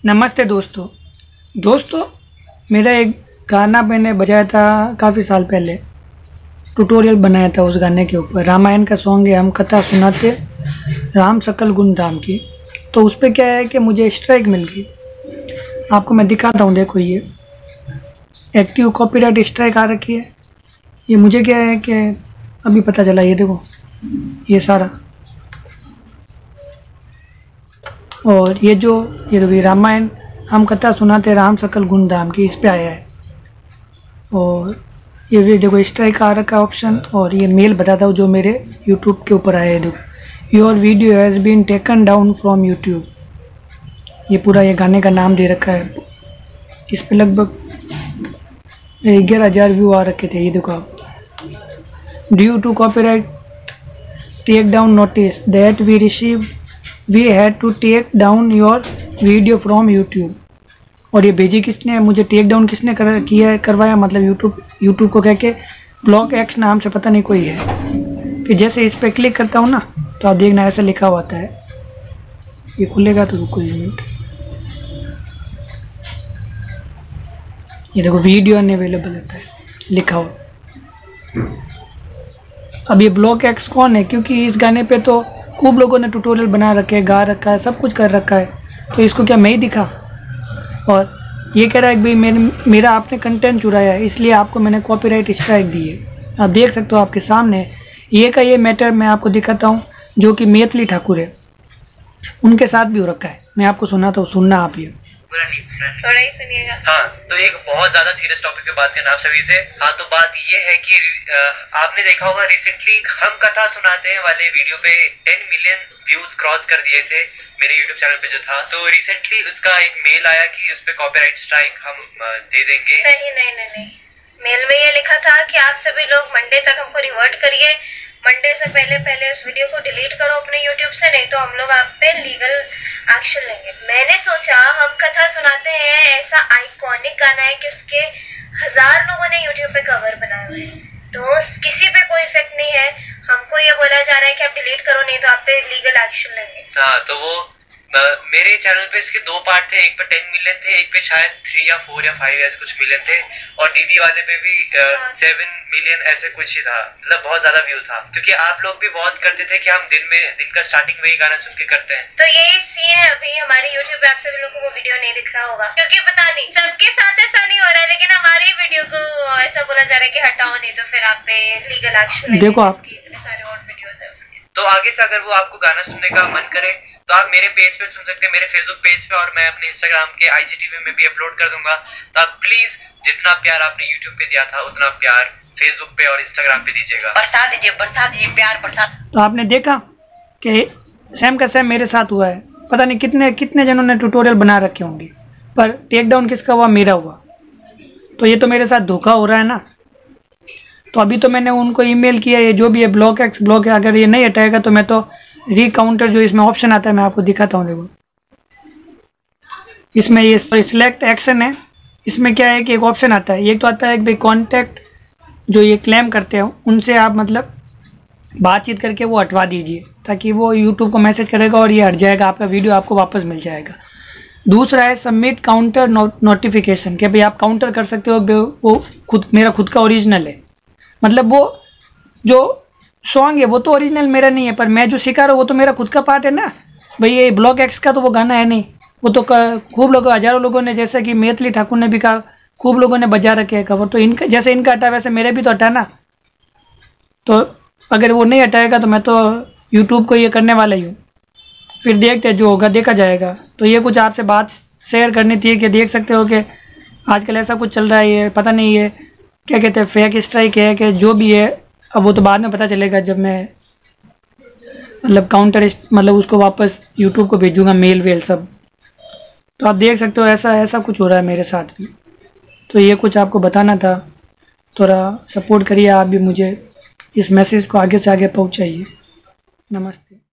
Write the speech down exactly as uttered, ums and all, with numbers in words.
नमस्ते दोस्तों दोस्तों मेरा एक गाना मैंने बजाया था काफ़ी साल पहले। ट्यूटोरियल बनाया था उस गाने के ऊपर। रामायण का सॉन्ग है हम कथा सुनाते राम सकल गुण धाम की। तो उस पर क्या है कि मुझे स्ट्राइक मिल गई। आपको मैं दिखाता हूँ, देखो ये एक्टिव कॉपीराइट स्ट्राइक आ रखी है। ये मुझे क्या है कि अभी पता चला, ये देखो ये सारा, और ये जो ये देखो रामायण हम कथा सुनाते राम सकल गुण धाम की, इस पे आया है। और ये भी देखो स्ट्राइक आ रखा ऑप्शन, और ये मेल बताता हूँ जो मेरे यूट्यूब के ऊपर आया है। देखो your video has been taken down from YouTube. ये पूरा ये गाने का नाम दे रखा है। इस पे लगभग ग्यारह हजार व्यू आ रखे थे। ये देखो आप, due to copyright take down notice that we receive we had to take down your video from YouTube. और ये भेजी किसने, मुझे टेक डाउन किसने कर, किया है करवाया, मतलब यूट्यूब यूट्यूब को कह के ब्लॉक एक्स नाम से पता नहीं कोई है। फिर जैसे इस पर क्लिक करता हूँ ना, तो आप देखना ऐसा लिखा हुआ आता है। ये खुलेगा तो रुको एक मिनट। ये देखो वीडियो अनअवेलेबल होता है लिखा हुआ। अब ये ब्लॉक एक्स कौन है, क्योंकि इस गाने पे तो खूब लोगों ने ट्यूटोरियल बना रखे हैं, गा रखा है, सब कुछ कर रखा है। तो इसको क्या मैं ही दिखा, और ये कह रहा है कि भाई मेरे मेरा आपने कंटेंट चुराया है, इसलिए आपको मैंने कॉपीराइट स्ट्राइक दी है। आप देख सकते हो आपके सामने ये का ये मैटर मैं आपको दिखाता हूँ, जो कि मैथिली ठाकुर है, उनके साथ भी हो रखा है। मैं आपको सुनाता हूँ, सुनना आप ये थोड़ा ही सुनिएगा। हाँ, तो एक बहुत ज्यादा सीरियस टॉपिक पे बात करना आप सभी से। हाँ, तो बात ये है कि आ, आपने देखा होगा रिसेंटली हम कथा सुनाते हैं वाले वीडियो पे टेन मिलियन व्यूज क्रॉस कर दिए थे मेरे यूट्यूब चैनल पे जो था। तो रिसेंटली उसका एक मेल आया कि उस पे कॉपीराइट स्ट्राइक हम दे देंगे। नहीं नहीं नहीं नहीं, मेल में ये लिखा था कि आप सभी लोग मंडे तक हमको रिवर्ट करिए। मंडे से पहले पहले उस वीडियो को डिलीट करो अपने यूट्यूब से, नहीं तो हम लोग आप पे लीगल एक्शन लेंगे। मैंने सोचा हम कथा सुनाते हैं ऐसा आइकॉनिक गाना है कि उसके हजार लोगों ने यूट्यूब पे कवर बनाए हुए हैं, तो किसी पे कोई इफेक्ट नहीं है। हमको ये बोला जा रहा है कि आप डिलीट करो, नहीं तो आप पे लीगल एक्शन लेंगे। हाँ, तो वो आ, मेरे चैनल पे इसके दो पार्ट थे। एक पे टेन मिलियन थे, एक पे शायद थ्री या फोर या फाइव ऐसे कुछ मिलियन थे, और दीदी वाले पे भी सेवन मिलियन ऐसे कुछ ही था। मतलब बहुत ज्यादा व्यू था, क्योंकि आप लोग भी बहुत करते थे कि हम दिन में दिन का स्टार्टिंग में ही गाना सुन के करते हैं। तो यही सीन है अभी हमारे यूट्यूब पे। आप सभी लोगों को वो वीडियो नहीं दिख रहा होगा, क्योंकि पता नहीं सबके साथ ऐसा नहीं हो रहा है, लेकिन हमारे वीडियो को ऐसा बोला जा रहा है कि हटाओ, नहीं तो फिर आप पे लीगल एक्शन। देखो आप इतने सारे और वीडियोस है उसके। तो आगे से अगर वो आपको गाना सुनने का मन करे तो आप मेरे पेज पे सुन सकते हैं, मेरे फेसबुक पेज पे, और मैं अपने इंस्टाग्राम के आईजीटीवी में भी अपलोड कर दूंगा। तो आप प्लीज जितना प्यार आपने यूट्यूब पे दिया था उतना प्यार फेसबुक पे और इंस्टाग्राम पे दीजिएगा। बरसा दीजिए, बरसा दीजिए प्यार, बरसा। तो आपने देखा कि सेम का सेम मेरे साथ हुआ है। पता नहीं कितने कितने जनों ने ट्यूटोरियल बना रखे होंगे, पर टेक डाउन किसका हुआ, मेरा हुआ। तो ये तो मेरे साथ धोखा हो रहा है ना। तो अभी तो मैंने उनको ईमेल किया, ये जो भी है ब्लॉक एक्स ब्लॉक है। अगर ये नहीं हटाएगा तो मैं तो रिकाउंटर जो इसमें ऑप्शन आता है मैं आपको दिखाता हूँ। देखो इसमें ये सिलेक्ट एक्शन है, इसमें क्या है कि एक ऑप्शन आता है। एक तो आता है कि भाई कॉन्टैक्ट जो ये क्लेम करते हैं उनसे आप मतलब बातचीत करके वो हटवा दीजिए, ताकि वो यूट्यूब को मैसेज करेगा और ये हट जाएगा, आपका वीडियो आपको वापस मिल जाएगा। दूसरा है सबमिट काउंटर नोटिफिकेशन, कि भाई आप काउंटर कर सकते हो, वो खुद मेरा खुद का ओरिजिनल है। मतलब वो जो सॉन्ग है वो तो ओरिजिनल मेरा नहीं है, पर मैं जो सिखा रहा हूँ वो तो मेरा खुद का पार्ट है ना भाई। ये ब्लॉक एक्स का तो वो गाना है नहीं, वो तो खूब लोगों हजारों लोगों ने, जैसे कि मैथिली ठाकुर ने भी कहा, खूब लोगों ने बजा रखे है कवर। तो इनका जैसे इनका हटा वैसे मेरे भी तो हटा ना। तो अगर वो नहीं हटाएगा तो मैं तो यूट्यूब को ये करने वाला ही हूँ। फिर देखते हैं जो होगा देखा जाएगा। तो ये कुछ आपसे बात शेयर करनी थी कि देख सकते हो कि आजकल ऐसा कुछ चल रहा है। ये पता नहीं ये क्या कहते हैं, फेक स्ट्राइक है कि जो भी है, अब वो तो बाद में पता चलेगा जब मैं मतलब काउंटर मतलब उसको वापस यूट्यूब को भेजूंगा, मेल वेल सब। तो आप देख सकते हो ऐसा ऐसा कुछ हो रहा है मेरे साथ भी। तो ये कुछ आपको बताना था, थोड़ा सपोर्ट करिए आप भी मुझे, इस मैसेज को आगे से आगे पहुंचाइए। नमस्ते।